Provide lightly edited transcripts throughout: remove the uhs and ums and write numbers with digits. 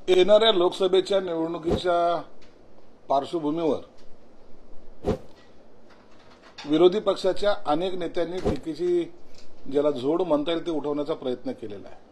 येणाऱ्या लोकसभेच्या निवडणुकीच्या पार्श्वभूमीवर विरोधी पक्षाच्या अनेक नेत्यांनी टीकेची ज्याला जोड म्हणता येईल ते उठवण्याचा प्रयत्न केलेला आहे।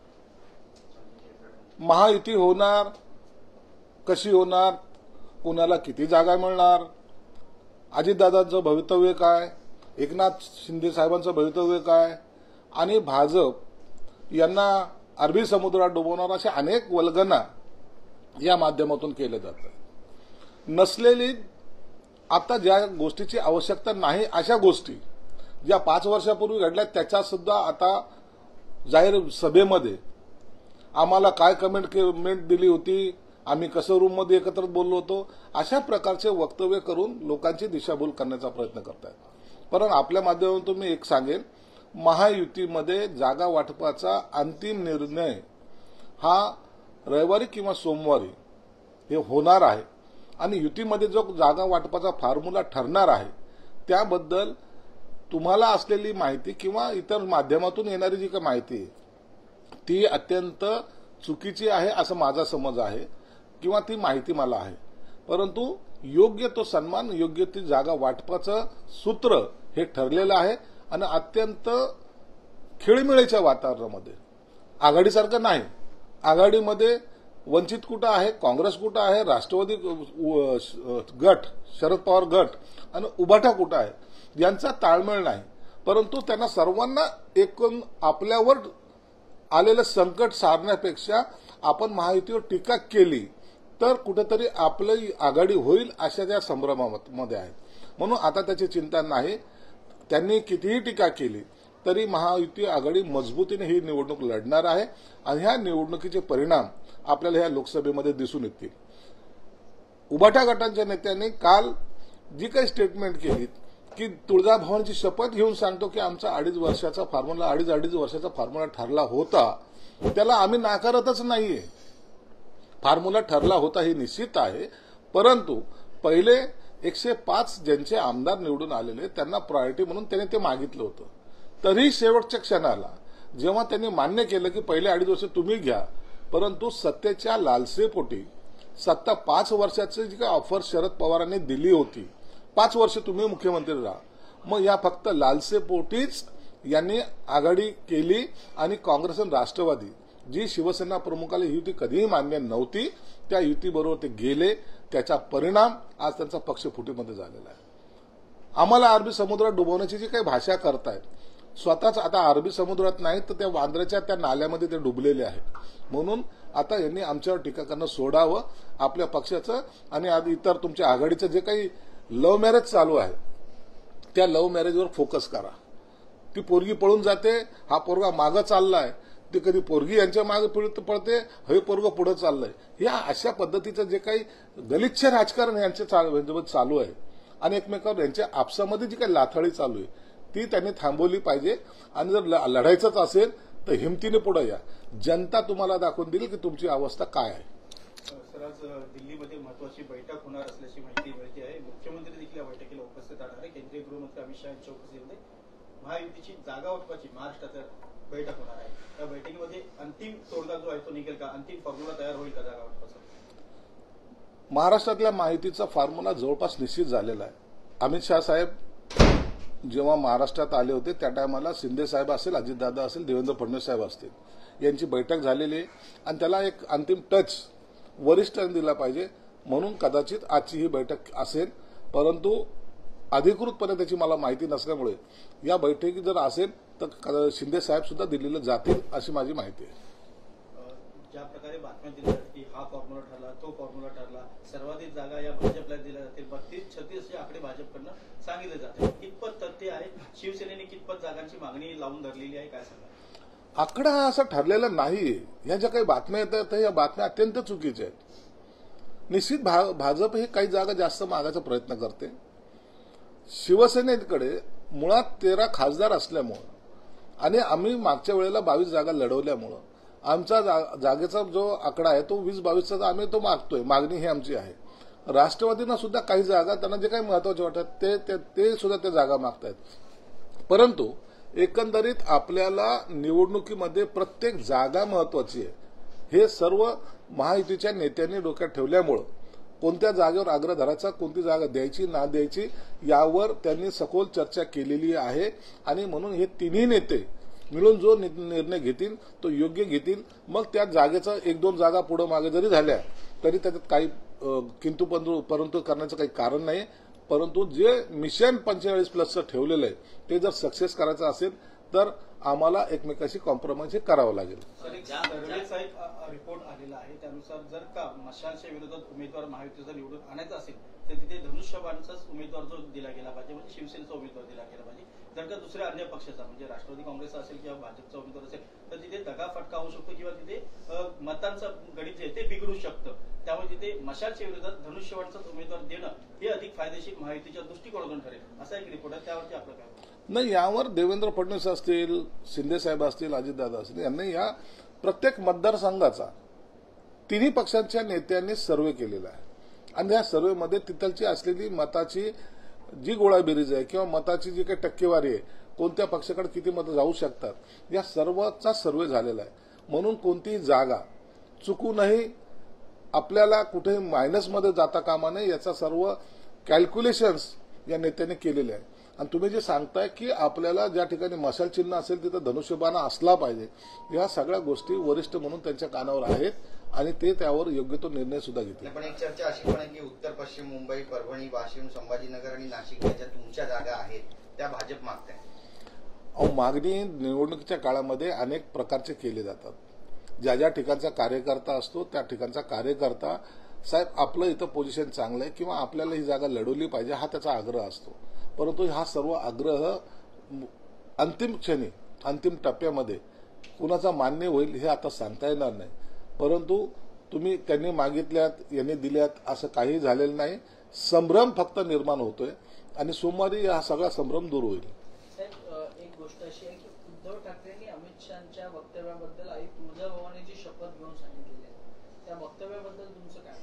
महायुती होणार, कशी होणार, कुणाला किती जागा मिळणार, अजितदादांचं भवितव्य काय, एकनाथ शिंदे साहेबांचं भवितव्य काय, आणि भाजप यांना अरबी समुद्रात डुबवणार अशा अनेक वल्गना या माध्यमातून केले जातात। नसलेली आता ज्या गोष्टीची आवश्यकता नाही अशा गोष्टी ज्या 5 वर्षापूर्वी घडल्या त्याच्या सुद्धा आता जाहीर सभेमध्ये आम्हाला काय कमेंट दिली होती, आम्ही कसं रूममध्ये एकत्र बोललो होतो, अशा प्रकारचे वक्तव्य करून लोकांची दिशाभूल करण्याचा प्रयत्न करतात। परंतु आपल्या माध्यमातून मी एक सांगेन, महायुतीमध्ये जागा वाटपाचा अंतिम निर्णय हा रविवारी किंवा सोमवारी हे होणार आहे आणि युतीमध्ये जो जागा वाटपाचा फॉर्म्युला ठरणार आहे त्याबद्दल तुम्हाला असलेली माहिती किंवा इतर माध्यमातून येणारी जी काही माहिती आहे ती अत्यंत चुकीची आहे असं माझा समज आहे किंवा ती माहिती मला आहे। परंतु योग्य तो सन्मान, योग्य ती जागा वाटपाचं सूत्र हे ठरलेलं आहे आणि अत्यंत खेळीमेळीच्या वातावरणामध्ये, आघाडीसारखं नाही। आघाडीमध्ये वंचित कुठं आहे, काँग्रेस कुठं आहे, राष्ट्रवादी गट, शरद पवार गट आणि उभाटा कुठं आहे, यांचा ताळमेळ नाही। परंतु त्यांना सर्वांना एकूण आपल्यावर आलेलं संकट सारण्यापेक्षा आपण महायुतीवर टीका केली तर कुठेतरी आपली आघाडी होईल अशा त्या संभ्रमामध्ये आहेत। म्हणून आता त्याची चिंता नाही। त्यांनी कितीही टीका केली तरी महायुती आघाडी मजबूतीने ही निवडणूक लढणार आहे आणि ह्या निवडणुकीचे परिणाम आपल्याला ह्या लोकसभेमध्ये दिसून येतील। उभाटा गटांच्या नेत्यांनी काल जी काही स्टेटमेंट केली की तुळजाभवानीची शपथ घेऊन सांगतो की आमचा 2.5 वर्षाचा फॉर्म्युला 2.5 वर्षाचा फॉर्म्युला ठरला होता, त्याला आम्ही नाकारतच नाहीये। फॉर्म्युला ठरला होता हे निश्चित आहे, परंतु पहिले 105 ज्यांचे आमदार निवडून आलेले त्यांना प्रायोरिटी म्हणून त्यांनी ते मागितलं होतं। तरी शेवटच्या क्षणाला जेव्हा त्यांनी मान्य केलं की पहिले 2.5 वर्ष तुम्ही घ्या, परंतु सत्तेच्या लालसेपोटी सत्ता 5 वर्षाची जी काही ऑफर शरद पवारांनी दिली होती, 5 वर्ष तुम्ही मुख्यमंत्री राहा, मग या फक्त लालसेपोटीच यांनी आघाडी केली आणि काँग्रेस आणि राष्ट्रवादी जी शिवसेना प्रमुखाला ही युती कधीही मान्य नव्हती त्या युतीबरोबर ते गेले। त्याचा परिणाम आज त्यांचा पक्ष फुटीमध्ये झालेला आहे। आम्हाला अरबी समुद्रात डुबवण्याची जी काही भाषा करतायत, स्वतःच आता अरबी समुद्रात नाही तर त्या वांद्र्याच्या त्या नाल्यामध्ये ते डुबलेले आहेत। म्हणून आता यांनी आमच्यावर टीका करणं सोडावं, आपल्या पक्षाचं आणि इतर तुमच्या आघाडीचं जे काही लव्ह मॅरेज चालू आहे त्या लव्ह मॅरेजवर फोकस करा। ती पोरगी पळून जाते, हा पोरगा मागं चाललाय, ते कधी पोरगी यांच्या मागे पळते, हे पोरग पुढे चाललंय, या अशा पद्धतीचं जे काही गलिच्छ राजकारण यांच्या चालू आहे आणि एकमेकांवर यांच्या आपसामध्ये जी काही लाथाळी चालू आहे ती त्यांनी थांबवली पाहिजे। आणि जर लढायचंच असेल तर हिमतीने पुढे या, जनता तुम्हाला दाखवून देईल की तुमची अवस्था काय आहे। सर, आज दिल्लीमध्ये महत्वाची बैठक होणार असल्याची माहिती मिळते आहे। मुख्यमंत्री देखील या बैठकीला उपस्थित राहणार आहे। केंद्रीय गृहमंत्री अमित शहा यांच्या उपस्थितीमध्ये महायुतीची जागा वाटपाची महाराष्ट्रात बैठक होणार आहे। या बैठकीमध्ये अंतिम तोडगा जो आहे तो निघेल का, अंतिम फॉर्म्युला तयार होईल का जागा वाटपाचा? महाराष्ट्रातल्या महायुतीचा फॉर्म्युला जवळपास निश्चित झालेला आहे। अमित शहा साहेब जेव्हा महाराष्ट्रात आले होते त्या टायमाला शिंदे साहेब असेल, अजितदादा असेल, देवेंद्र फडणवीस साहेब असतील, यांची बैठक झालेली आहे आणि त्याला एक अंतिम टच वरिष्ठांनी दिला पाहिजे म्हणून कदाचित आजची ही बैठक असेल। परंतु अधिकृतपणे त्याची मला माहिती नसल्यामुळे या बैठकी जर असेल तर शिंदे साहेब सुद्धा दिल्लीला जातील अशी माझी माहिती आहे। ज्या प्रकारे बातम्या दिल्या जातात की हा फॉर्म्युला ठरला, तो फॉर्म्युला ठरला, सर्वाधिक जागा या भाजपला दिल्या जातील, 32-36 असे आकडे भाजपकडनं सांगितले जाते, कितपत तथ्य आहे? शिवसेनेने कितपत जागांची मागणी लावून धरलेली आहे, काय सांगा? आकडा असा ठरलेला नाहीये। या ज्या काही बातम्या येतात या बातम्या अत्यंत चुकीच्या आहेत। निश्चित भाजप ही काही जागा जास्त मागायचा प्रयत्न करते। शिवसेनेकडे मुळात 13 खासदार असल्यामुळं आणि आम्ही मागच्या वेळेला 22 जागा लढवल्यामुळं आमचा जागेचा जो आकडा आहे तो 20-22चा आम्ही तो मागतोय, मागणी ही आमची आहे। राष्ट्रवादींना सुद्धा काही जागा त्यांना जे काही महत्वाचे वाटतात ते सुद्धा त्या जागा मागतायत। परंतु एकंदरीत आपल्याला निवडणुकीमध्ये प्रत्येक जागा महत्वाची आहे। हे सर्व महायुतीच्या नेत्यांनी डोक्यात ठेवल्यामुळं कोणत्या जागेवर आग्रह धरायचा, कोणती जागा द्यायची ना द्यायची यावर त्यांनी सखोल चर्चा केलेली आहे. आणि म्हणून हे तिन्ही नेते मिळून जो निर्णय घेतील तो योग्य घेतील. मग त्या जागेचा 1-2 जागा पुढे मागे जरी झाल्या तरी त्याच्यात काही किंतु परंतु करण्याचं काही कारण नाही. परंतु जे मिशन 45+ ठेवलेलं आहे ते जर सक्सेस करायचं असेल तर आम्हाला एकमेकाशी कॉम्प्रोमाइज हे करावं लागेल. सर्वेचा एक रिपोर्ट आलेला आहे त्यानुसार जर का मशालच्या विरोधात उमेदवार महायुतीचा निवडून आणायचा असेल तर तिथे धनुष्यबाणचाच उमेदवार जो दिला गेला पाहिजे, म्हणजे शिवसेनेचा उमेदवार दिला गेला पाहिजे. जर का दुसऱ्या अन्य पक्षाचा म्हणजे राष्ट्रवादी काँग्रेसचा असेल किंवा भाजपचा उमेदवार असेल तर तिथे दगाफटका होऊ शकतो किंवा तिथे मतांचं गणित जे ते बिघडू शकतं. त्यामुळे तिथे मशालच्या विरोधात धनुष्यबाणचाच उमेदवार देणं हे अधिक फायदेशीर महायुतीच्या दृष्टिकोनातून ठरेल, असा एक रिपोर्ट आहे. त्यावरती आपलं काय? नाही, यावर देवेंद्र फडणवीस असतील, शिंदे साहेब असतील, अजितदादा असतील यांनी या प्रत्येक मतदारसंघाचा तिन्ही पक्षांच्या नेत्यांनी सर्वे केलेला आहे. आणि या सर्वेमध्ये तिथलची असलेली मताची जी गोळाबेरीज आहे किंवा मताची जी काही टक्केवारी आहे, कोणत्या पक्षाकडे किती मतं जाऊ शकतात, या सर्वचा सर्वे झालेला आहे. म्हणून कोणतीही जागा चुकूनही आपल्याला कुठे मायनसमध्ये जाता कामा नये याचा सर्व कॅल्क्युलेशन्स या नेत्यांनी केलेले आहे. आणि तुम्ही जे सांगताय की आपल्याला ज्या ठिकाणी मशाल चिन्ह असेल तिथं धनुष्यबाण असला पाहिजे, या सगळ्या गोष्टी वरिष्ठ म्हणून त्यांच्या कानावर आहेत आणि ते त्यावर योग्य तो निर्णय सुद्धा घेतील. पण एक चर्चा अशी पण आहे की उत्तर पश्चिम मुंबई, परभणी, वाशिम, संभाजीनगर आणि नाशिक या ज्या तुमच्या जागा आहेत त्या भाजप मागताय. मागणी निवडणुकीच्या काळामध्ये अनेक प्रकारचे केले जातात. ज्या ज्या ठिकाणचा कार्यकर्ता असतो त्या ठिकाणचा कार्यकर्ता साहेब आपलं इथं पोझिशन चांगलं आहे किंवा आपल्याला ही जागा लढवली पाहिजे हा त्याचा आग्रह असतो. परंतु हा सर्व आग्रह अंतिम क्षणी अंतिम टप्प्यामध्ये कुणाचा मान्य होईल हे आता सांगता येणार नाही. परंतु तुम्ही त्यांनी मागितल्यात यांनी दिल्यात असं काही झालेलं नाही. संभ्रम फक्त निर्माण होतोय आणि सोमवारी हा सगळा संभ्रम दूर होईल. एक गोष्ट अशी आहे की उद्धव ठाकरेंनी अमित शहाच्या वक्तव्याबद्दल आई तुळजाभवानीची शपथ घेऊन सांगितलेली आहे, त्या वक्तव्याबद्दल तुमचं काय?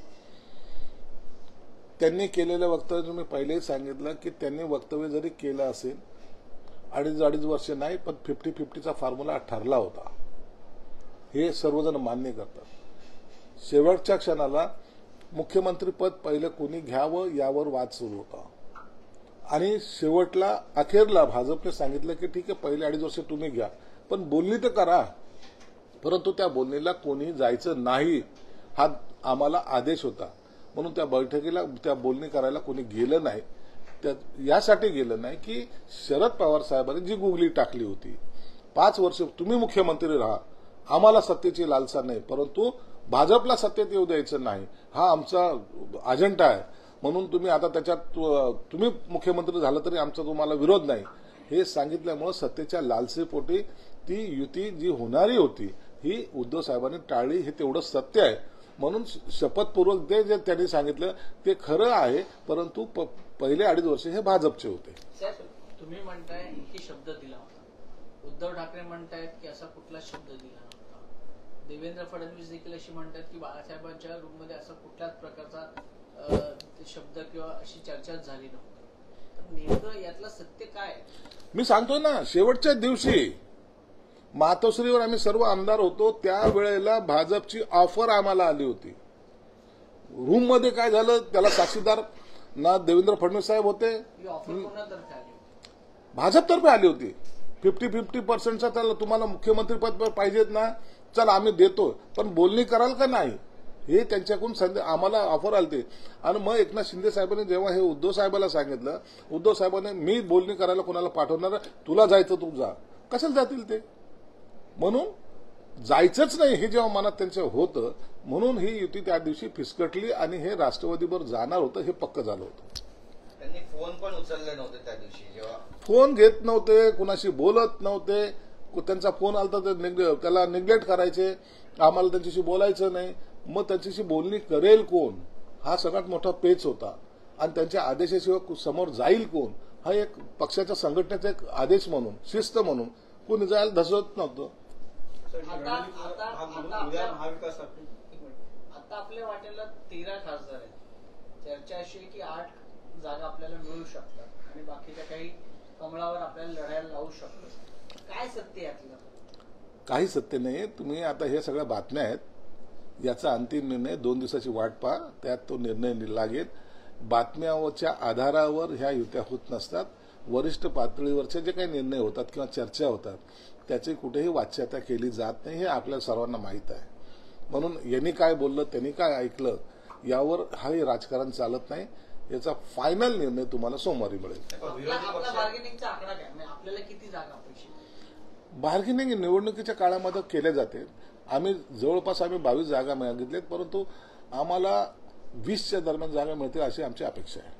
त्यांनी केलेलं वक्तव्य तुम्ही पहिलेही सांगितलं की त्यांनी वक्तव्य जरी केलं असेल 2.5 वर्ष नाही, पण 50-50चा फॉर्म्युला ठरला होता हे सर्वजण मान्य करतात. शेवटच्या क्षणाला मुख्यमंत्रीपद पहिलं कोणी घ्यावं यावर वाद सुरू होता आणि शेवटला अखेरला भाजपने सांगितलं की ठीक आहे पहिले 2.5 वर्ष तुम्ही घ्या, पण बोलणी तर करा. परंतु त्या बोलणीला कोणी जायचं नाही हा आम्हाला आदेश होता. म्हणून त्या बैठकीला त्या बोलणी करायला कोणी गेलं नाही. यासाठी गेलं नाही की शरद पवार साहेबांनी जी गुगली टाकली होती 5 वर्ष तुम्ही मुख्यमंत्री राहा, आम्हाला सत्तेची लालसा नाही, परंतु भाजपला सत्तेत येऊ द्यायचं नाही हा आमचा अजेंडा आहे. म्हणून तुम्ही आता त्याच्यात तुम्ही मुख्यमंत्री झालं तरी आमचा तुम्हाला विरोध नाही हे सांगितल्यामुळे सत्तेच्या लालसेपोटी ती युती जी होणारी होती ही उद्धव साहेबांनी टाळली हे तेवढं सत्य आहे. म्हणून शपथपूर्वक ते जे त्यांनी सांगितलं ते खरं आहे, परंतु पहिले 2.5 वर्ष हे भाजपचे होते. तुम्ही म्हणताय की शब्द दिला होता, उद्धव ठाकरे म्हणतायत की असा कुठला शब्द दिला नव्हता, देवेंद्र फडणवीस देखील अशी म्हणतात की बाळासाहेबांच्या रूममध्ये असा कुठल्याच प्रकारचा शब्द किंवा अशी चर्चा झाली नव्हती. तर नेमकं यातलं सत्य काय? मी सांगतोय ना, शेवटच्या दिवशी मातोश्रीवर आम्ही सर्व आमदार होतो त्यावेळेला भाजपची ऑफर आम्हाला आली होती. रूम मध्ये काय झालं त्याला साक्षीदार ना देवेंद्र फडणवीस साहेब होते, भाजपतर्फे आली होती. 50-50% त्याला तुम्हाला मुख्यमंत्रीपद पाहिजेत ना, चल आम्ही देतो, पण बोलणी कराल का नाही हे त्यांच्याकडून आम्हाला ऑफर आली. आणि मग एकनाथ शिंदे साहेबांनी जेव्हा हे उद्धव साहेबांना सांगितलं, उद्धव साहेबांनी मी बोलणी करायला कोणाला पाठवणार, तुला जायचं तू जा. कशाला जातील ते? म्हणून जायचंच नाही हे जेव्हा मनात त्यांचं होतं म्हणून ही युती त्या दिवशी फिसकटली आणि हे राष्ट्रवादीवर जाणार होतं हे पक्क झालं होतं. त्यांनी फोन पण उचलले नव्हते त्या दिवशी, जेव्हा फोन घेत नव्हते, कुणाशी बोलत नव्हते. त्यांचा फोन आला तर त्याला निग्लेक्ट करायचे, आम्हाला त्यांच्याशी बोलायचं नाही. मग त्यांच्याशी बोलणी करेल कोण हा सगळ्यात मोठा पेच होता. आणि त्यांच्या आदेशाशिवाय समोर जाईल कोण हा एक पक्षाच्या संघटनेचा एक आदेश म्हणून शिस्त म्हणून कोणी जायला धसत नव्हतं. आता आपल्या वाट्याला 13 खासदार आहेत. चर्चा अशी आहे की 8 जागा आपल्याला मिळू शकतात आणि बाकीच्या काही कमळावर आपल्याला लढायला लावू शकतो. काय सत्य यातलं? काही सत्य नाही. तुम्ही आता हे सगळ्या बातम्या आहेत याचा अंतिम निर्णय 2 दिवसाची वाट पहा, त्यात तो निर्णय लागेल. बातम्याच्या आधारावर ह्या युत्या होत नसतात. वरिष्ठ पातळीवरचे जे काही निर्णय होतात किंवा चर्चा होतात त्याची कुठेही वाच्यता केली जात नाही, हे आपल्या सर्वांना माहीत आहे. म्हणून यांनी काय बोललं, त्यांनी काय ऐकलं, यावर हाही राजकारण चालत नाही. याचा फायनल निर्णय तुम्हाला सोमवारी मिळेल. आपला बार्गेनिंगचा आकडा काय, म्हणजे आपल्याला किती जागा अपेक्षित? बार्गेनिंग निवडणुकीच्या काळामध्ये केले जाते. आम्ही 22 जागा मागितल्यात, परंतु आम्हाला 20च्या दरम्यान जागा मिळतील अशी आमची अपेक्षा आहे.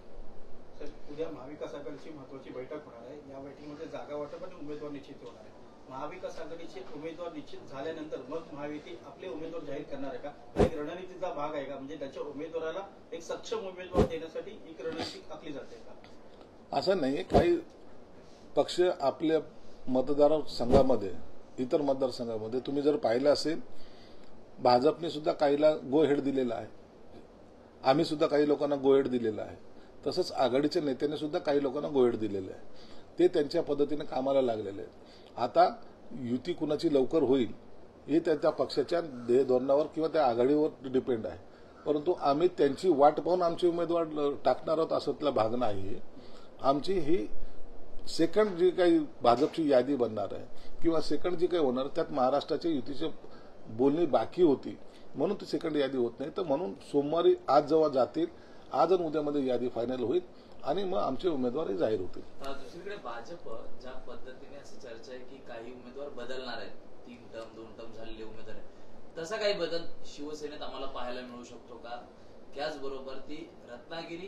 सर, उद्या महाविकास आघाडीची महत्वाची बैठक होणार आहे. या बैठकीमध्ये जागा वाटप आणि उमेदवार निश्चित होणार आहे. महाविकास आघाडीचे उमेदवार निश्चित झाल्यानंतर मग महायुती आपले उमेदवार जाहीर करणार आहे का? एक रणनीतीचा भाग आहे का? म्हणजे त्याच्या उमेदवाराला एक सक्षम उमेदवार देण्यासाठी एक रणनीती आखली जाते का? असं नाही. काही पक्ष आपल्या मतदारसंघामध्ये, इतर मतदारसंघामध्ये तुम्ही जर पाहिलं असेल, भाजपने सुद्धा काहीला गो हेड दिलेला आहे. आम्ही सुद्धा काही लोकांना गो हेड दिलेला आहे. तसंच आघाडीच्या नेत्याने सुद्धा काही लोकांना गो हेड दिलेले आहे. ते त्यांच्या पद्धतीने कामाला लागलेले आहेत. आता युती कुणाची लवकर होईल हे त्या पक्षाच्या धोरणावर किंवा त्या आघाडीवर डिपेंड आहे. परंतु आम्ही त्यांची वाट पाहून आमचे उमेदवार टाकणार आहोत असतला भाग नाही. आमची ही सेकंड जी काही भाजपची यादी बनणार आहे किंवा सेकंड जी काही होणार त्यात महाराष्ट्राच्या युतीची बोलणी बाकी होती, म्हणून ती सेकंड यादी होत नाही. तर म्हणून सोमवारी आज जेव्हा जातील, आज आणि उद्यामध्ये यादी फायनल होईल आणि मग आमचे उमेदवारही जाहीर होतील. दुसरीकडे भाजप ज्या पद्धतीने असं चर्चा आहे की काही उमेदवार बदलणार आहेत, 3 टर्म 2 टर्म झालेले उमेदवार आहेत, तसा काही बदल शिवसेनेत आम्हाला पाहायला मिळू शकतो का? त्याचबरोबर ती रत्नागिरी,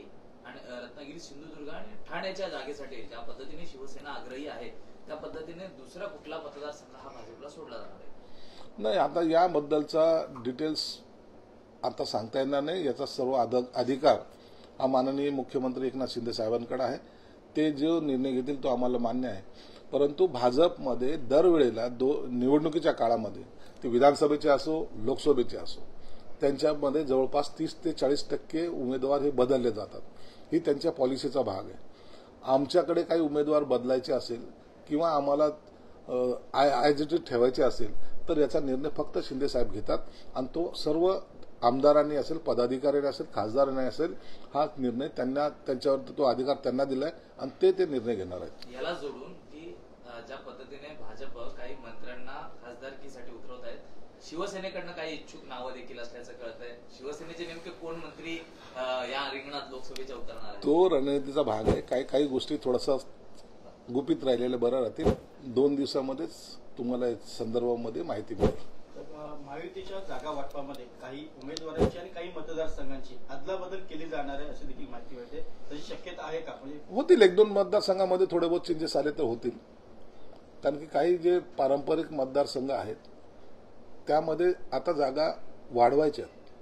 सिंधुदुर्ग आणि ठाण्याच्या जागेसाठी ज्या पद्धतीने शिवसेना आग्रही आहे त्या पद्धतीने दुसरा कुठला मतदारसंघ हा भाजपला सोडला जाणार आहे? नाही, आता याबद्दलचा डिटेल्स आता सांगता येणार नाही. याचा सर्व अधिकार हा माननीय मुख्यमंत्री एकनाथ शिंदे साहेबांकडे आहे. ते जो निर्णय घेतील तो आम्हाला मान्य आहे. परंतु भाजपमध्ये दरवेळेला निवडणुकीच्या काळामध्ये ते विधानसभेचे असो, लोकसभेचे असो, त्यांच्यामध्ये जवळपास 30 ते 40% उमेदवार हे बदलले जातात. ही त्यांच्या पॉलिसीचा भाग आहे. आमच्याकडे काही उमेदवार बदलायचे असेल किंवा आम्हाला आयडेंटिटी ठेवायचे असेल तर याचा निर्णय फक्त शिंदे साहेब घेतात आणि तो सर्व आमदारांनी असेल, पदाधिकाऱ्यांनी असेल, खासदारांनी असेल, हा निर्णय त्यांच्यावर तो अधिकार त्यांना दिलाय आणि ते निर्णय घेणार आहेत. याला जोडून की ज्या पद्धतीने भाजप काही मंत्र्यांना खासदारकीसाठी उतरवत आहेत, शिवसेनेकडनं काही इच्छुक नावं देखील असल्याचं कळतंय. शिवसेनेचे नेमके कोण मंत्री या रिंगणात लोकसभेच्या उतरणार आहेत? तो रणनीतीचा भाग आहे. काही गोष्टी थोडासा गुपित राहिलेल्या बऱ्या राहतील. 2 दिवसामध्येच तुम्हाला या संदर्भामध्ये माहिती मिळेल. महायुतीच्या जागा वाटपामध्ये काही उमेदवारांची आणि काही मतदारसंघांची अदलाबदल केली जाणार आहे अशी देखील माहिती मिळते. तशी शक्यता आहे का? म्हणजे होतील 1-2 मतदारसंघामध्ये थोडे बहुत चेंजेस आले तर होतील. कारण की काही जे पारंपरिक मतदारसंघ आहेत त्यामध्ये आता जागा वाढवायच्या,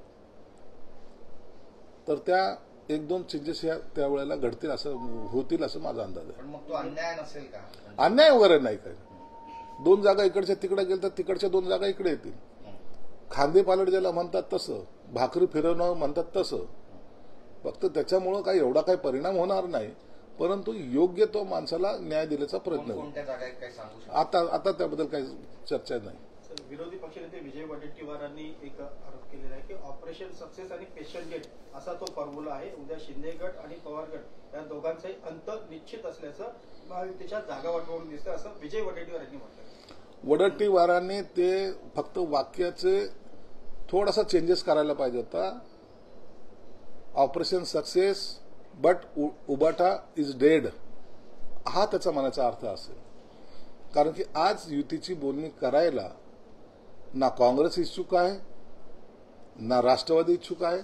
तर त्या 1-2 चेंजेस त्यावेळेला घडतील, असं होतील असं माझा अंदाज आहे. पण मग तो अन्याय नसेल का? अन्याय वगैरे नाही काय. 2 जागा इकडच्या तिकडे गेल्या तर तिकडच्या 2 जागा इकडे येतील. खांदे पालट ज्याला म्हणतात तसं, भाकरी फिरवणं म्हणतात तसं. फक्त त्याच्यामुळं काही एवढा काही परिणाम होणार नाही, परंतु योग्य तो माणसाला न्याय दिल्याचा प्रयत्न होईल. कोणत्या जागा आहेत काही सांगू शकता? आता त्याबद्दल काही चर्चा नाही. विरोधी पक्षनेते विजय वडेट्टीवारांनी एक आरोप केलेला आहे की ऑपरेशन सक्सेस आणि पेशंट गेट असा तो फॉर्म्युला आहे. उद्या शिंदे गट आणि पवार गट या दोघांचाही अंत निश्चित असल्याचं महायुतीच्या जागा वाटवून दिसतं, असं विजय वडेट्टीवार यांनी म्हटलं. वडेट्टीवारांनी ते फक्त वाक्याचे थोडासा चेंजेस करायला पाहिजे होता. Operation success but Ubata is dead, हा त्याचा मनाचा अर्थ असेल. कारण की आज युतीची बोलणी करायला ना काँग्रेस इच्छुक आहे, ना राष्ट्रवादी इच्छुक आहे.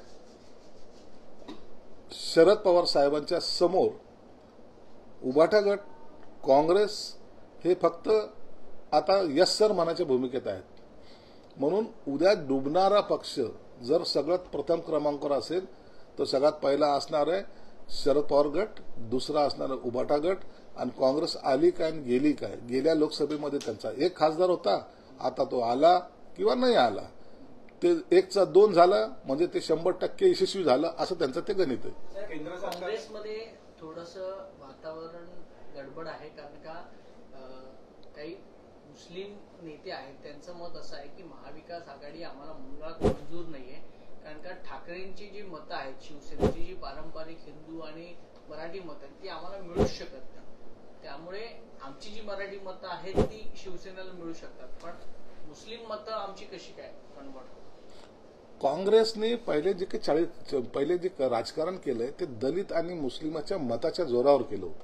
शरद पवार साहेबांच्या समोर उबाटा गट, काँग्रेस हे फक्त आता यस सर म्हणायच्या भूमिकेत आहेत. म्हणून उद्या डुबणारा पक्ष जर सगळ्यात प्रथम क्रमांकावर असेल तर सगळ्यात पहिला असणार आहे शरद पवार गट, दुसरा असणार आहे उबाटा गट आणि काँग्रेस आली काय आणि गेली काय. गेल्या लोकसभेमध्ये त्यांचा 1 खासदार होता, आता तो आला किंवा नाही आला, ते 1चा 2 झाला म्हणजे ते 100% यशस्वी झालं, असं त्यांचं ते गणित आहे. केंद्र सरकार काँग्रेसमध्ये थोडंसं वातावरण गडबड आहे, कारण का काही मुस्लिम नेते आहेत त्यांचं मत असं आहे की महाविकास आघाडी आम्हाला मुळात मंजूर नाहीये, कारण का ठाकरेंची जी मतं आहेत, शिवसेनेची जी पारंपरिक हिंदू आणि मराठी मतं आहेत ती आम्हाला मिळूच शकत नाही. त्यामुळे आमची जी मराठी मतं आहेत ती शिवसेनेला मिळू शकतात, पण मुस्लिम मतं आमची कशी काय कन्वर्ट? काँग्रेसने पहिले जे राजकारण केलंय ते दलित आणि मुस्लिमाच्या मताच्या जोरावर केलं होतं.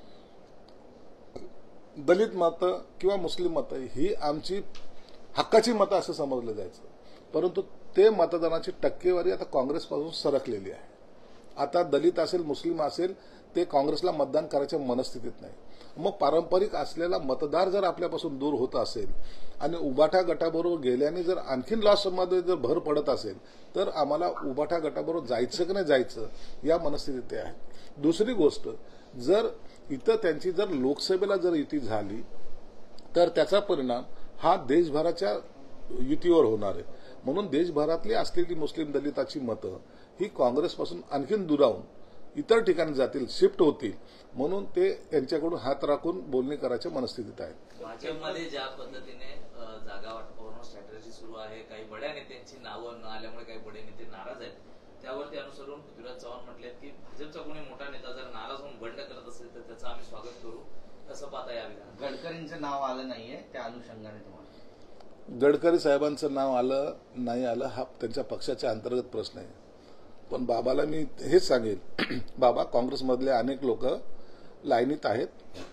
दलित मतं किंवा मुस्लिम मतं ही आमची हक्काची मतं असं समजलं जायचं, परंतु ते मतदानाची टक्केवारी आता काँग्रेसपासून सरकलेली आहे. आता दलित असेल मुस्लिम असेल ते काँग्रेसला मतदान करायच्या मनस्थितीत नाही. मग पारंपरिक असलेला मतदार जर आपल्यापासून दूर होत असेल आणि उबाठा गटाबरोबर गेल्याने जर आणखीन लॉसमध्ये जर भर पडत असेल तर आम्हाला उबाठा गटाबरोबर जायचं की नाही जायचं या मनस्थितीत ते आहे. दुसरी गोष्ट, जर इथं त्यांची जर लोकसभेला जर युती झाली तर त्याचा परिणाम हा देशभराच्या युतीवर होणार आहे. म्हणून देशभरातली असलेली मुस्लिम दलिताची मतं ही काँग्रेसपासून आणखीन दुरावून इतर ठिकाणी जातील, शिफ्ट होतील, म्हणून ते त्यांच्याकडून हात राखून बोलणी करायच्या मनस्थितीत आहेत. भाजपमध्ये ज्या पद्धतीने जागा वाटपावर स्ट्रॅटेजी सुरू आहे, काही बड्या नेत्यांची नावं न आल्यामुळे काही बडे नेते नाराज आहेत, त्यावरती अनुसरून पृथ्वीराज चव्हाण म्हटले की भाजपचा कोणी मोठा नेता जर नाराज होऊन बंड करत असेल तर त्याचं आम्ही स्वागत करू. कसं पाहता या विधान? गडकरींचं नाव आलं नाहीये, त्या अनुषंगाने तुम्हाला गडकरी साहेबांचं नाव आलं नाही आलं हा त्यांच्या पक्षाच्या अंतर्गत प्रश्न आहे. पण बाबाला मी हेच सांगेल, बाबा काँग्रेसमधले अनेक लोक लाईनीत आहेत.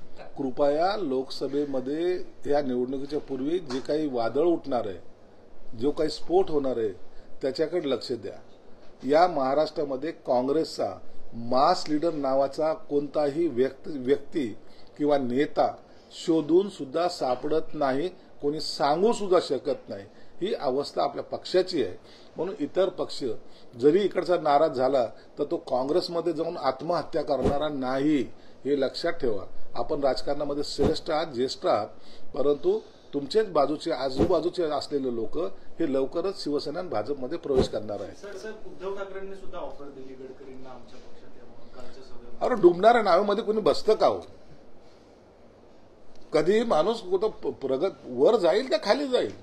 कृपया लोकसभेमध्ये या निवडणुकीच्या पूर्वी जे काही वादळ उठणार आहे, जो काही स्फोट होणार आहे त्याच्याकडे लक्ष द्या. या महाराष्ट्रामध्ये काँग्रेसचा मास लीडर नावाचा कोणताही व्यक्ती किंवा नेता शोधून सुद्धा सापडत नाही, कोणी सांगू सुद्धा शकत नाही. ही अवस्था आपल्या पक्षाची आहे. म्हणून इतर पक्ष जरी इकडचा नाराज झाला तर तो काँग्रेसमध्ये जाऊन आत्महत्या करणारा नाही, हे लक्षात ठेवा. आपण राजकारणामध्ये श्रेष्ठ आहात, ज्येष्ठ आहात, परंतु तुमचेच बाजूचे आजूबाजूचे असलेले लोक हे लवकरच शिवसेना आणि भाजपमध्ये प्रवेश करणार आहेत. सर उद्धव ठाकरेंनी सुद्धा ऑफर दिली गडकरींना आमच्या पक्षात कालच्या सभेमध्ये. अरे डुबणाऱ्या नावेमध्ये कोणी बसतं का हो? कधीही माणूस कुठं प्रगत वर जाईल का खाली जाईल?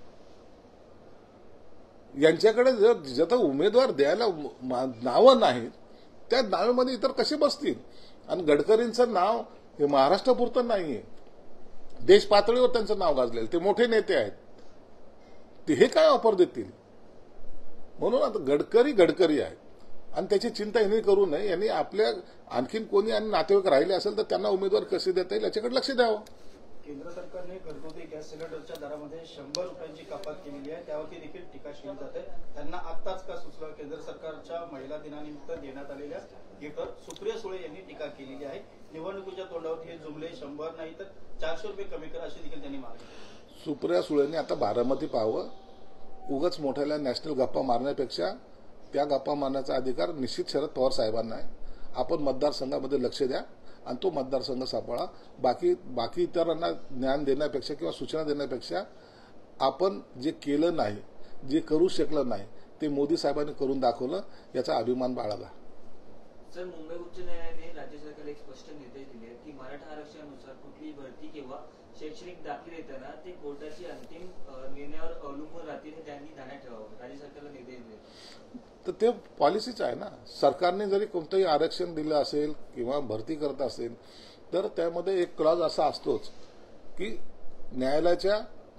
यांच्याकडे जर उमेदवार द्यायला नावं नाहीत त्या नावेमध्ये इतर कसे बसतील? आणि गडकरींचं नाव हे महाराष्ट्रापुरतं नाहीये, देश पातळीवर त्यांचं नाव गाजलेलं. ते मोठे नेते आहेत, ते हे काय ऑफर देतील? म्हणून आता गडकरी आहेत आणि त्याची चिंता यांनी करू नये. यांनी आपल्या आणखीन कोणी आणि नातेवाईक राहिले असेल तर त्यांना उमेदवार कसे देता येईल याच्याकडे लक्ष द्यावं. केंद्र सरकारने घरगुती गॅस सिलेंडरच्या दरामध्ये 100 रुपयांची कपात केलेली आहे, त्यावरती देखील टीका केली जाते. त्यांना आत्ताच का सुचलं? केंद्र सरकारच्या महिला दिनानिमित्त देण्यात आलेल्या गिफ्टवर सुप्रिया सुळे यांनी टीका केलेली आहे. निवडणुकीच्या तोंडावरती हे जुमले 100 नाही तर 400 रुपये कमी करा अशी देखील त्यांनी मागणी केली. सुप्रिया सुळेंनी आता बारामती पाहावं. उगाच मोठ्याला नॅशनल गप्पा मारण्यापेक्षा त्या गप्पा मारण्याचा अधिकार निश्चित शरद पवार साहेबांना आहे. आपण मतदारसंघामध्ये लक्ष द्या आणि तो मतदारसंघ सांभाळा. बाकी इतरांना ज्ञान देण्यापेक्षा किंवा सूचना देण्यापेक्षा आपण जे केलं नाही, जे करू शकलं नाही ते मोदी साहेबांनी करून दाखवलं, याचा अभिमान बाळगा. सर, मुंबई उच्च न्यायालयाने राज्य सरकारला एक स्पष्ट निर्देश दिले आहेत की मराठा आरक्षणानुसार कुठलीही भरती किंवा शैक्षणिक दाखले देताना ते कोर्टाची अंतिम निर्णयावर अवलंबून राहतील हे त्यांनी ध्यानात ठेवावं. राज्य सरकारला निर्देश दिले तर ते पॉलिसीच आहे ना. सरकारने जरी कोणतंही आरक्षण दिलं असेल किंवा भरती करत असेल तर त्यामध्ये एक क्लॉज असा असतोच की न्यायालयाच्या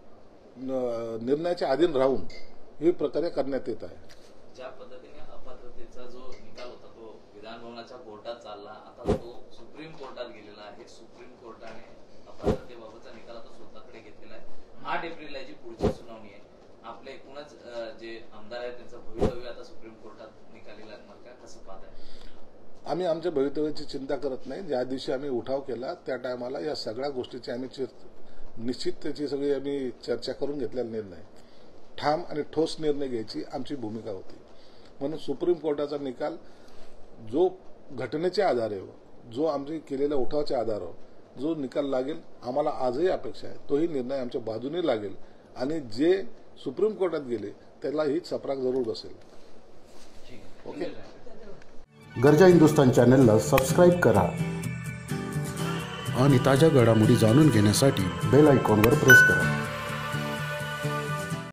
निर्णयाच्या अधीन राहून ही प्रक्रिया करण्यात येत आहे. ज्या पद्धतीने अपात्रतेचा जो निकाल होता तो विधानभवनाच्या कोर्टात चालला, आता तो सुप्रीम कोर्टात गेलेला आहे. सुप्रीम कोर्टाने अपात्रतेबाबतचा निकाल आता स्वतःकडे घेतलेला आहे. 8 एप्रिलला याची पुढची सुनावणी आहे. आपले एकूणच जे आमदार आहेत त्यांचं भवितव्य आता सुप्रीम कोर्टात निकाली लागणार का, कसं पाहताय? आम्ही आमच्या भवितव्याची चिंता करत नाही. ज्या दिवशी आम्ही उठाव केला त्या टायमाला या सगळ्या गोष्टीची आम्ही निश्चित त्याची सगळी आम्ही चर्चा करून घेतलेला निर्णय, ठाम आणि ठोस निर्णय घ्यायची आमची भूमिका होती. म्हणून सुप्रीम कोर्टाचा निकाल जो घटनेच्या आधारे, जो आमचे केलेल्या उठावाच्या आधारावर जो निकाल लागेल, आम्हाला आजही अपेक्षा आहे तोही निर्णय आमच्या बाजूने लागेल आणि जे सुप्रीम कोर्टात गेले त्याला ही चपराक जरूर बसेल. ओके. गर्जा हिंदुस्तान चॅनलला सबस्क्राईब करा. आणि ताज्या घडामोडी जाणून घेण्यासाठी बेल आयकॉनवर प्रेस करा.